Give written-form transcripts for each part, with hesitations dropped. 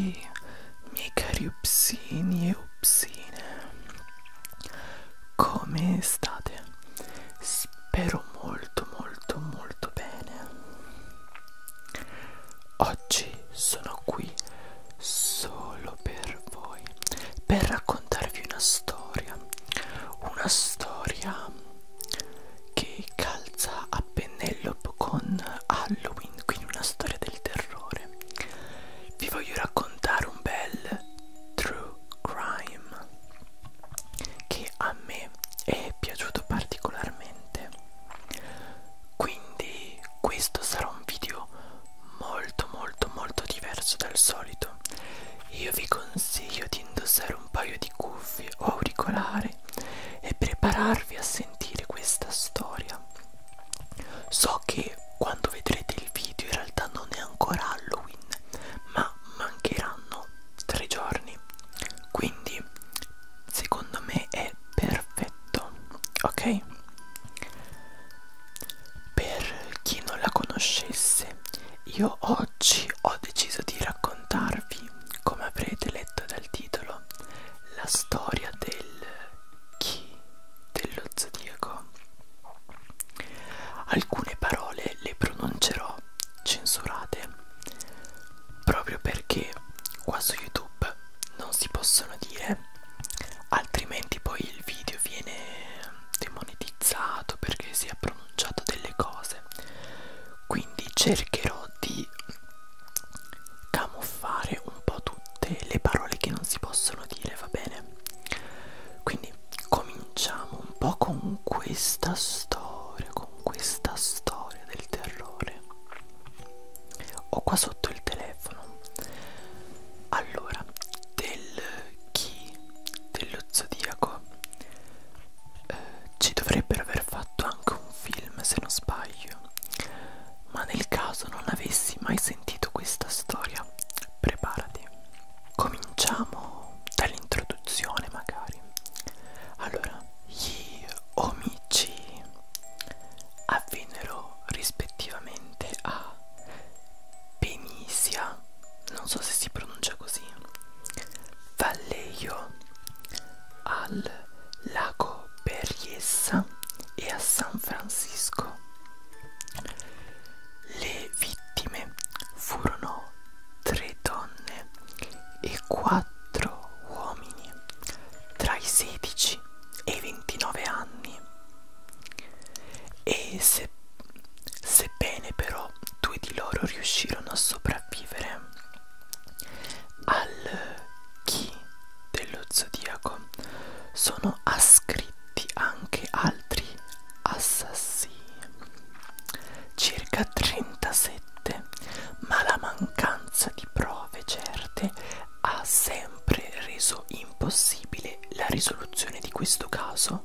tutti, miei cari upsini e upsine, come state? Spero molto bene. Oggi sono qui solo per voi, per raccontarvi una storia che calza a pennello con Halloween, quindi una storia del terrore. Vi voglio raccontare un bel true crime che a me è piaciuto particolarmente, quindi questo sarà un video molto diverso dal solito. Io vi consiglio di indossare un paio di cuffie o auricolari e prepararvi a sentire questa storia. So che quando vedrete il video in realtà non è ancora Halloween, ma mancheranno 3 giorni, quindi secondo me è perfetto, ok? Per chi non la conoscesse, io oggi ho deciso di raccontarvi, come avrete letto dal titolo, la storia del chi dello zodiaco. Alcune parole le pronuncerò censurate, proprio perché qua su YouTube non si possono dire, altrimenti poi il video viene demonetizzato perché si è pronunciato delle cose. Quindi cercherò di camuffare un po' tutte le parole che non si possono dire, va bene? Quindi cominciamo un po' con questa storia del terrore. Ho qua sotto il telefono. Allora, del chi dello zodiaco ci dovrebbero aver fatto anche un film, se non sbaglio, ma nel caso non avessi mai sentito questa storia, preparati. Cominciamo dall'introduzione magari. Allora, gli omicidi avvennero rispettivamente a Benicia, non so se si pronuncia così, Vallejo, al lago Berryessa e a San Francisco. Le vittime furono 3 donne e 4 uomini tra i 16 e i 29 anni, e sebbene però 2 di loro riuscirono a sopravvivere al chi dello zodiaco, sono ascritti anche altri assassini, circa 37, ma la mancanza di prove certe ha sempre reso impossibile la risoluzione di questo caso.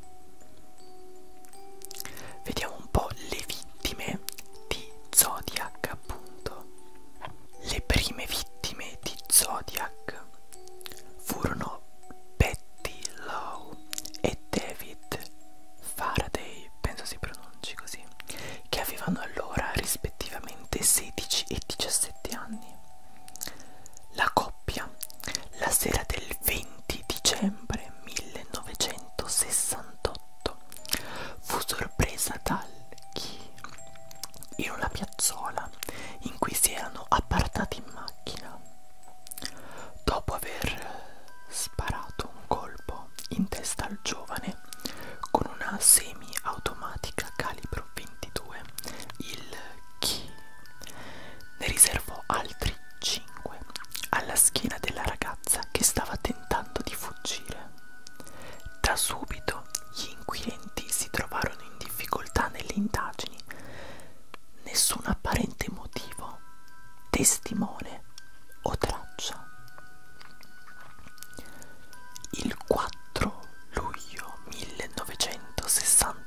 Vediamo un po' le vittime di Zodiac, appunto. Le prime vittime di Zodiac furono Betty Lowe e David Faraday, penso si pronunci così, che avevano allora rispettivamente 16 e 17 anni. La coppia, la sera del 20 dicembre 1968, fu sorpresa dal chi in una piazzola in cui si erano appartati in macchina. Dopo aver sparato un colpo in testa al giovane con una semi-automatica calibro 22, il chi ne riservò altri 5 alla schiena della ragazza che stava tentando di fuggire. Da subito gli inquirenti si trovarono in difficoltà nelle indagini. Nessun apparente motivo, testimone o traccia. Il 4 luglio 1968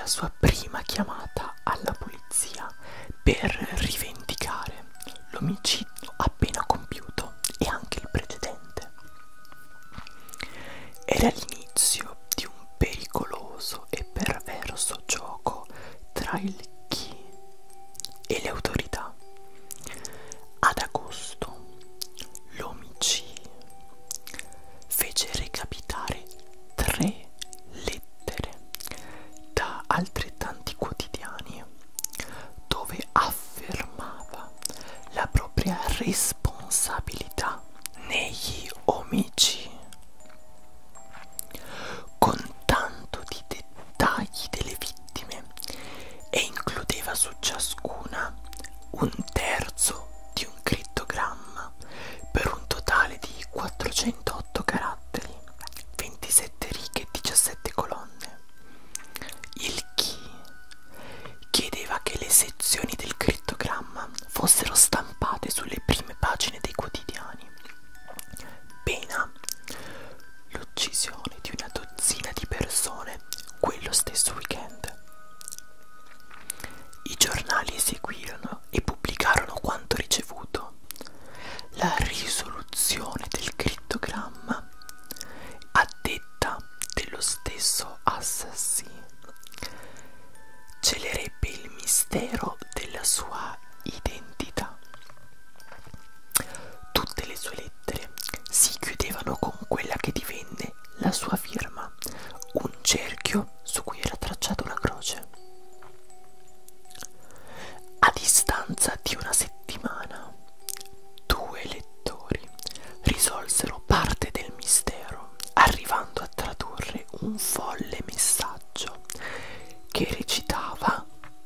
sua prima chiamata alla polizia per rivendicare l'omicidio appena compiuto e anche il precedente. Era l'inizio di un pericoloso e perverso gioco tra il chi e le autorità. Ad agosto l'OMC fece recapitare 3 lettere da altrettanti quotidiani dove affermava la propria responsabilità negli omicidi, con tanto di dettagli delle vittime, e includeva su ciascuna un terzo di un crittogramma per un totale di 408 caratteri, 27 righe e 17 colonne. Il chi chiedeva che le sezioni del crittogramma fossero stampate sulle prime pagine dei quotidiani, pena l'uccisione di una dozzina di persone quello stesso weekend. I giornali eseguirono e pubblicarono quanto ricevuto. La risoluzione del crittogramma, a detta dello stesso assassino, celerebbe il mistero della sua identità. Tutte le sue lettere si chiudevano con quella che divenne la sua firma, un cerchio su cui era tracciata una croce. A distanza di una settimana, 2 lettori risolsero parte del mistero, arrivando a tradurre un folle messaggio che recitava,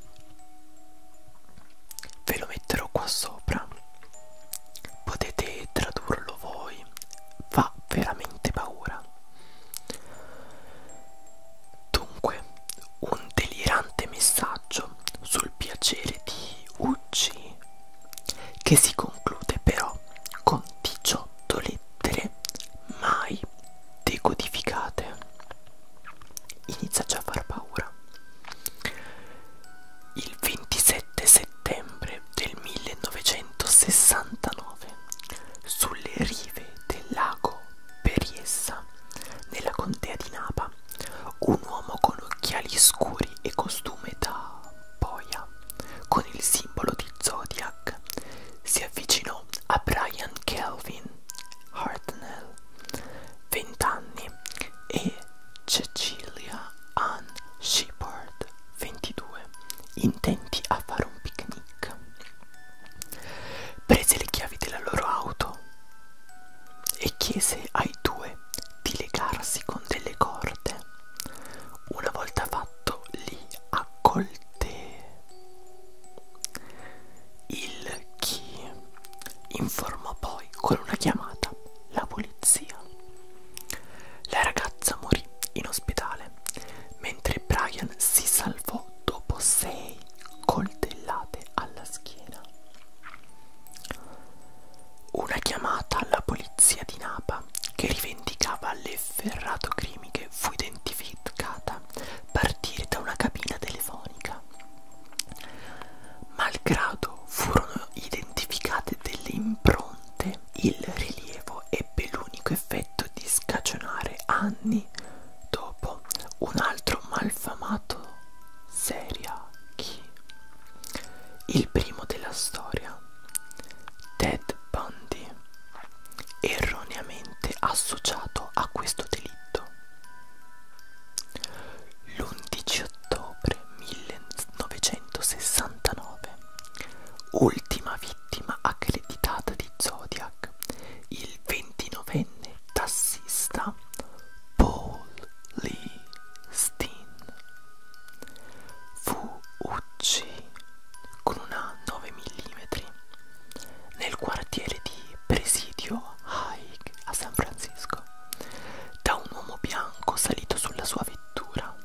ve lo metterò qua sopra, potete tradurlo voi, fa veramente paura. Dunque, un delirante messaggio sul piacere di uccidere, che si conclude però con 18 lettere mai decodificate. Inizia già a far paura. Il 27 settembre del 1969, sulle rive del lago Periessa, nella contea di Napa, un uomo con occhiali scuri e costume da boia, con il simbolo di Zodiac, si avvicinò a Brian Kelvin Hartnell, 20 anni, e Cecilia Ann Shepard, 22, intenti a fare un picnic. Prese le chiavi della loro auto e chiese ai due di legarsi con delle corde. Una volta fatto, li accolté. Il chi informò poi con una chiamata la polizia. La ragazza morì in ospedale, mentre Brian si salvò dopo 6 coltellate alla schiena. Una chiamata alla polizia di Napa che rivendicava l'efferrato crimine fu identificata partire da una cabina telefonica. Malgrado furono identificate delle impronte, il rilievo ebbe l'unico effetto di scagionare anni dopo un altro malfamato serial killer, il primo della storia, Ted Bundy, erroneamente associato a questo delitto. L'11 ottobre 1969, ultima vittima accreditata di Zodiac, il 29enne tassista Paul Lee Steen fu ucciso con una 9 mm nel quartiere di Presidio High a San Francisco da un uomo bianco salito sulla sua vettura.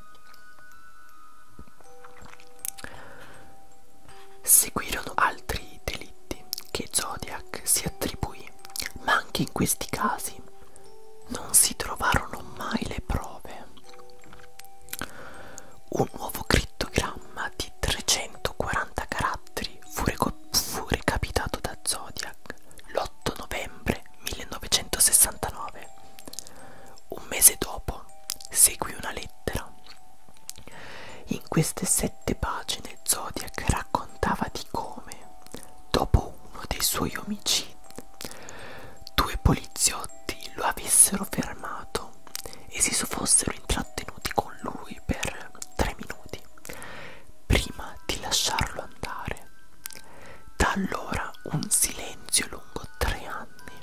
Seguirono altri delitti che Zodiac si attribuì, ma anche in questi casi non si trovarono mai le prove. Un nuovo crittogramma In queste 7 pagine Zodiac raccontava di come, dopo uno dei suoi omicidi, 2 poliziotti lo avessero fermato e si fossero intrattenuti con lui per 3 minuti prima di lasciarlo andare. Da allora un silenzio lungo 3 anni.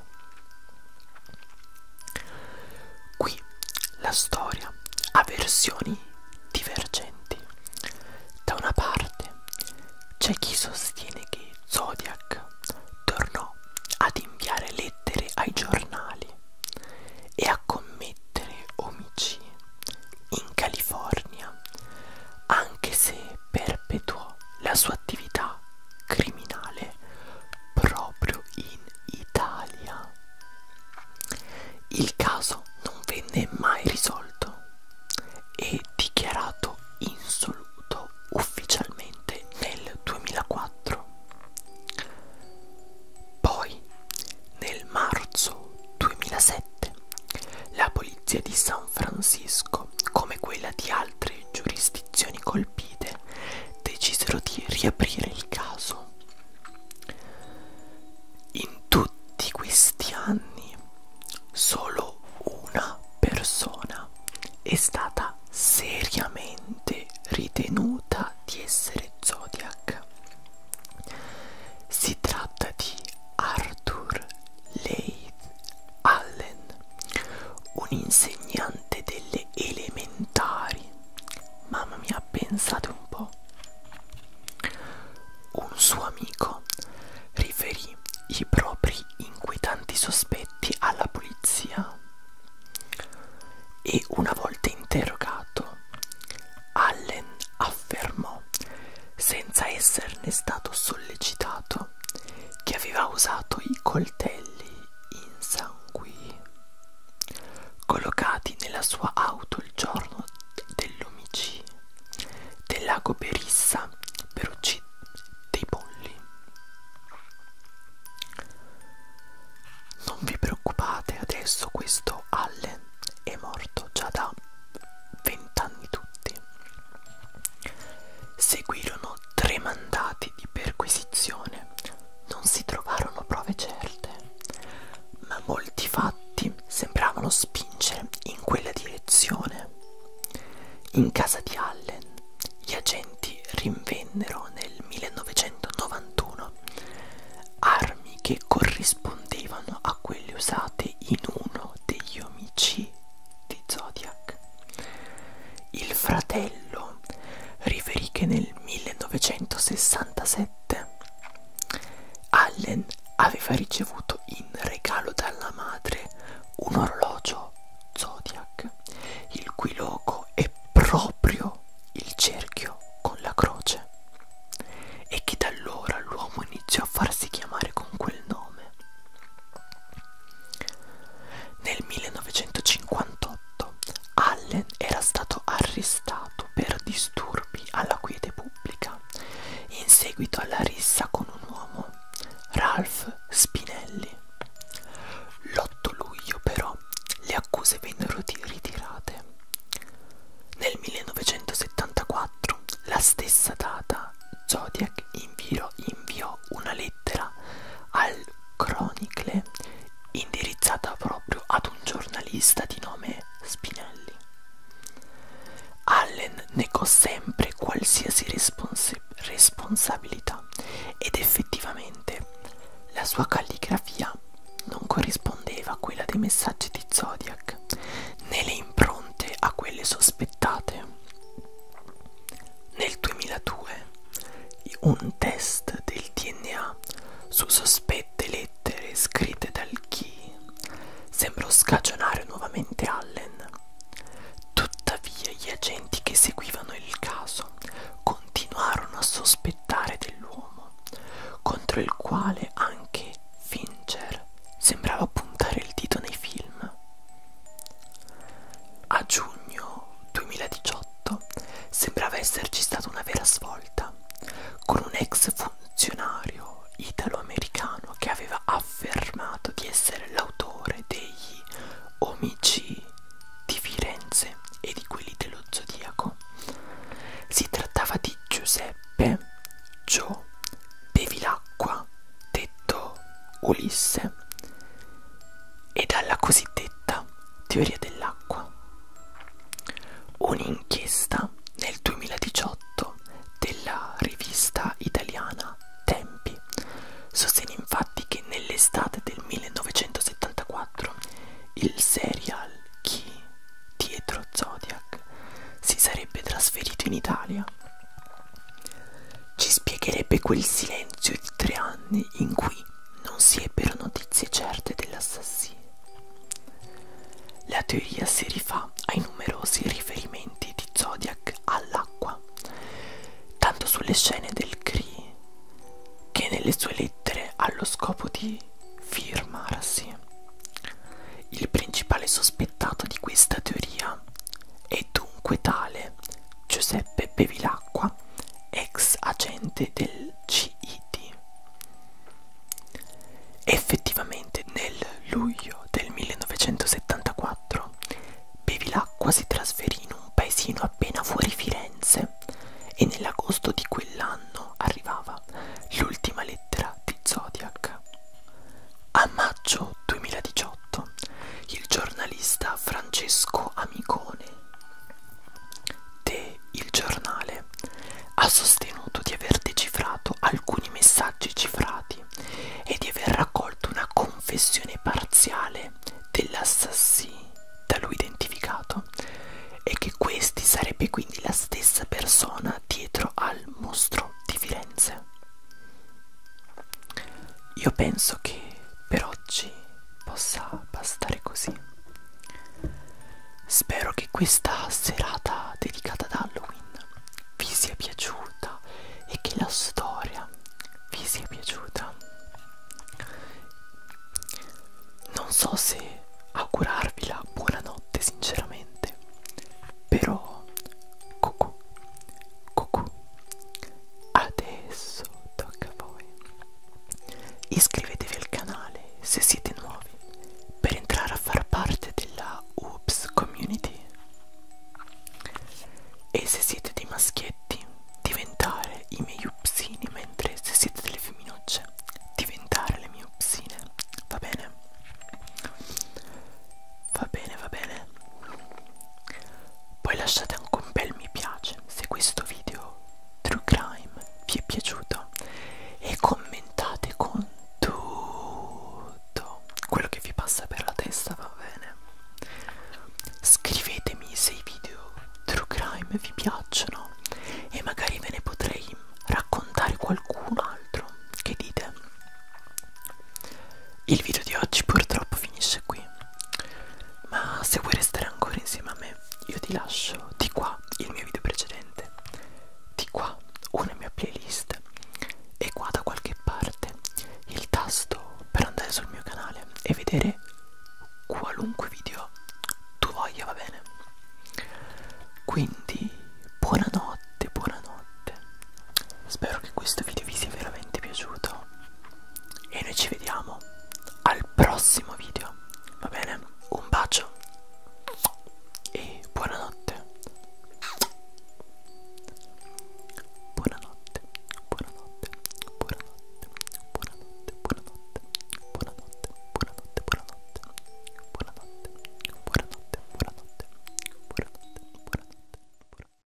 Qui la storia ha versioni divergenti. Da una parte c'è chi sostiene che Zodiac tornò ad inviare lettere ai giornali e a commettere omicidi in California, anche se perpetuò la sua attività criminale proprio in Italia. Il caso non venne mai risolto e dichiarato insoluto ufficialmente nel 2004. Poi, nel marzo 2007, la polizia di San Francisco, come quella di altre giurisdizioni colpite, decisero di riaprire il caso. In tutti questi anni, solo una persona è stata seriamente ritenuta di essere Zodiac. Si tratta di Arthur Leigh Allen, un insegnante delle elementari. Mamma mia, pensate un po'. Un suo amico riferì i propri inquietanti sospetti alla polizia e una volta interrogato, Allen affermò, senza esserne stato sollecitato, che aveva usato i coltelli insangui collocati nella sua auto il giorno dell'omicidio del lago Berissa per uccidere dei polli. Non vi preoccupate, adesso questo Allen è morto già da 20 anni tutti. Seguirono 3 mandati di perquisizione. Non si trovarono prove certe, ma molti fatti sembravano spingere in quella direzione. In casa di Allen, gli agenti rinvennero nel 1991 armi che corrispondevano a quelle usate in uno degli omicidi di Zodiac. Il fratello riferì che nel 1967 Allen aveva ricevuto in regalo dalla madre un orologio Zodiac, il cui logo è proprio il cerchio con la croce, e che da allora l'uomo iniziò a farsi chiamare con quel nome. Nel 1958 Allen era stato arrestato per disturbi alla quiete pubblica in seguito alla rissa con un uomo, Ralph Spinelli. L'8 luglio però le accuse vennero ritirate. Nel 1974, la stessa data, Zodiac inviò una lettera al Chronicle indirizzata proprio ad un giornalista di nome Spinelli. Allen negò sempre qualsiasi responsabilità ed effettivamente la sua calligrafia non corrispondeva a quella dei messaggi di Zodiac, né le impronte a quelle sospettate. Nel 2002 un test del DNA su sospette lettere scritte dal Key sembrò scagionare nuovamente Allen. Tuttavia gli agenti che seguivano il caso continuarono a sospettare dell'uomo, contro il quale anche Fincher sembrava puntare il dito nei film. A giugno 2018 sembrava esserci stata una vera svolta, con un ex Italia. Ci spiegherebbe quel silenzio di 3 anni in cui non si ebbero notizie certe dell'assassino. La teoria si rifà ai numerosi riferimenti di Zodiac all'acqua, tanto sulle scene del cri che nelle sue lettere allo scopo di firmarsi. Il principale sospettato di questa teoria è dunque tale Giuseppe Bevilacqua, ex agente del CID. Effettivamente nel luglio del 1974 Bevilacqua si trasferì in un paesino appena fuori Firenze e nell'agosto di quell'anno arrivava l'ultima lettera di Zodiac. A maggio 2018 il giornalista Francesco Amicone de Il Giornale ha sostenuto di aver decifrato alcuni messaggi cifrati e di aver raccolto una confessione parziale dell'assassino da lui identificato e che questi sarebbe quindi la stessa persona dietro al mostro di Firenze. Io penso che per oggi possa bastare così. Spero che questa serata dedicata ad Halloween vi sia piaciuta e che la storia vi sia piaciuta. Non so se augurarvi la buonanotte sinceramente, però cucù, cucù, adesso tocca a voi. Iscrivetevi al canale se siete nuovi per entrare a far parte della Oops Community e se siete dei maschietti diventare i miei upsini, mentre se siete delle femminucce diventare le mie upsine. Va bene? Va bene, va bene. Poi lasciate anche un bel mi piace se questo video True Crime vi è piaciuto e commentate con tutto quello che vi passa per la testa, va bene? Scrivetemi se i video True Crime vi piacciono e magari ve ne potrei raccontare qualcun altro. Che dite? Il video di oggi purtroppo finisce qui, ma se vuoi restare ancora insieme a me io ti lascio di qua il mio video precedente, di qua una mia playlist e qua da qualche parte il tasto per andare sul mio canale e vedere